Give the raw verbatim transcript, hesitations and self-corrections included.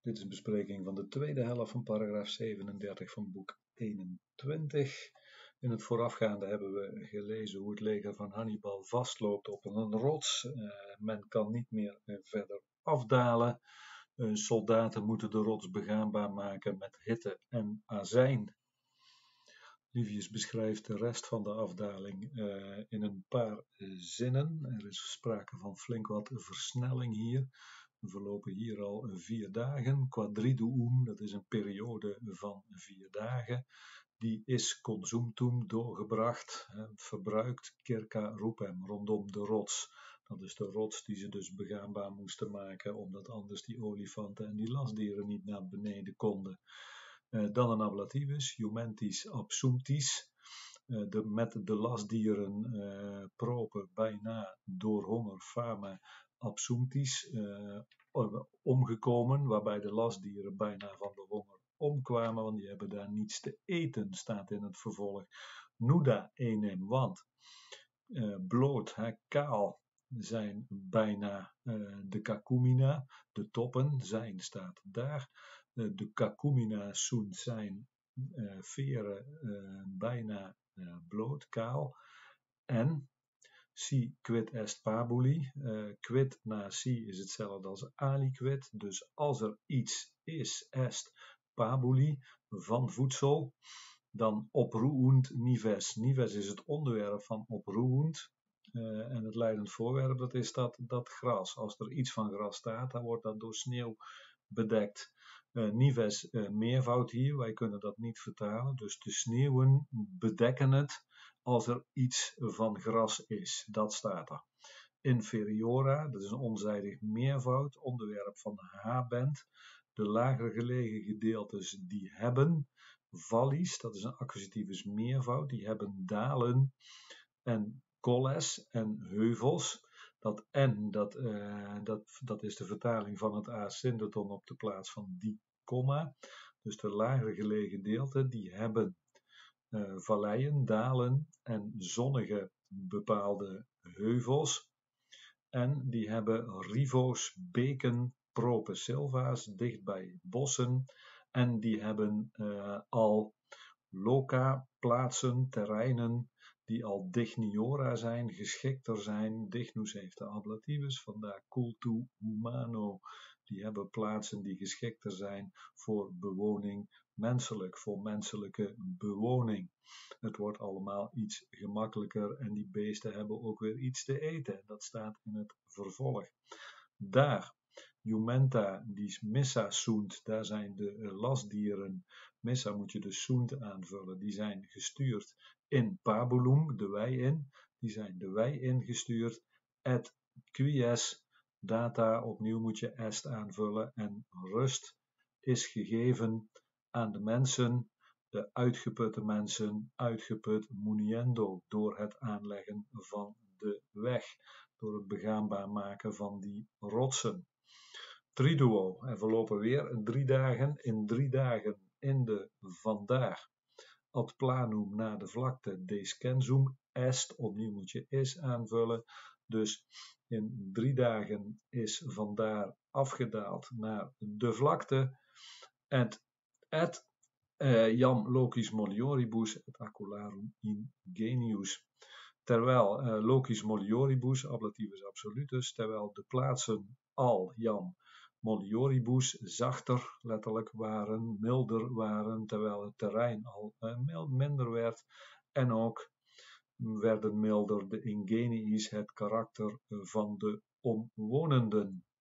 Dit is een bespreking van de tweede helft van paragraaf zevenendertig van boek eenentwintig. In het voorafgaande hebben we gelezen hoe het leger van Hannibal vastloopt op een rots. Uh, men kan niet meer uh, verder afdalen. Uh, soldaten moeten de rots begaanbaar maken met hitte en azijn. Livius beschrijft de rest van de afdaling uh, in een paar uh, zinnen. Er is sprake van flink wat versnelling hier. We verlopen hier al vier dagen. Quadriduum, dat is een periode van vier dagen. Die is consumtum doorgebracht, hè, verbruikt, circa rupem, rondom de rots. Dat is de rots die ze dus begaanbaar moesten maken, omdat anders die olifanten en die lastdieren niet naar beneden konden. Uh, dan een ablativus, jumentis absumptis. Uh, de, met de lastdieren uh, propen bijna door honger, fame, absumptis, uh, omgekomen, waarbij de lastdieren bijna van de honger omkwamen, want die hebben daar niets te eten, staat in het vervolg. Nuda enem, want uh, bloot, hè, kaal zijn bijna uh, de cacumina, de toppen zijn, staat daar. Uh, de cacumina sunt zijn uh, veren uh, bijna uh, bloot, kaal. En si quid est pabuli, uh, quid na si is hetzelfde als aliquid, dus als er iets is, est pabuli, van voedsel, dan oproeuend nives. Nives is het onderwerp van oproeuend, uh, en het leidend voorwerp, dat is dat, dat gras. Als er iets van gras staat, dan wordt dat door sneeuw bedekt. Uh, nives, uh, meervoud hier, wij kunnen dat niet vertalen, dus de sneeuwen bedekken het als er iets van gras is, dat staat er. Inferiora, dat is een onzijdig meervoud, onderwerp van habent. De lager gelegen gedeeltes die hebben, vallis, dat is een accusatiefus meervoud, die hebben dalen en colles en heuvels. Dat en, dat, uh, dat, dat is de vertaling van het asyndeton op de plaats van die komma. Dus de lager gelegen gedeelten die hebben Uh, valleien, dalen en zonnige bepaalde heuvels. En die hebben rivo's, beken, prope silva's, dicht bij bossen. En die hebben uh, al loca, plaatsen, terreinen, die al digniora zijn, geschikter zijn. Dignus heeft de ablativus, vandaar cultu humano. Die hebben plaatsen die geschikter zijn voor bewoning menselijk, voor menselijke bewoning. Het wordt allemaal iets gemakkelijker en die beesten hebben ook weer iets te eten. Dat staat in het vervolg. Daar, jumenta, die missa sunt, daar zijn de lastdieren. Missa moet je de sunt aanvullen. Die zijn gestuurd in pabulum, de wei in. Die zijn de wei ingestuurd. Et quies data, opnieuw moet je est aanvullen. En rust is gegeven aan de mensen, de uitgeputte mensen, uitgeput muniendo, door het aanleggen van de weg, door het begaanbaar maken van die rotsen. Triduo, en verlopen weer drie dagen, in drie dagen in de vandaar. Ad planum, naar de vlakte, descensum, est, opnieuw moet je is aanvullen. Dus in drie dagen is vandaar afgedaald naar de vlakte. Et, et uh, jam locis melioribus et acularum ingenius. Terwijl uh, locis melioribus, ablativus absolutus, terwijl de plaatsen al jam melioribus zachter letterlijk waren, milder waren, terwijl het terrein al uh, minder werd en ook werden milder de ingeniis, het karakter van de omwonenden.